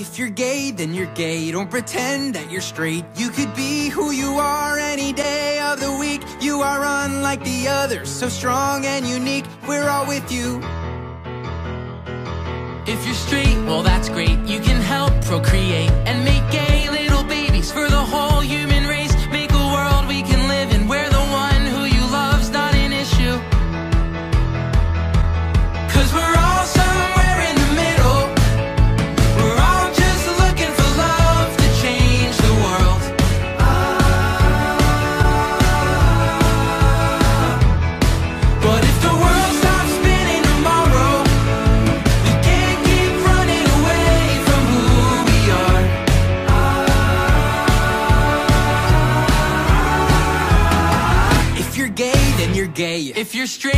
If you're gay, then you're gay. Don't pretend that you're straight. You could be who you are any day of the week. You are unlike the others, so strong and unique. We're all with you. If you're straight, well that's great. You can help procreate and make gay little babies for the whole human race. Make a world we can live in where the one who you love's not an issue. 'Cause we're all somewhere in the middle. We're all just looking for love to change the world. But if the world stops spinning tomorrow, we can't keep running away from who we are. If you're gay, then you're gay. If you're straight,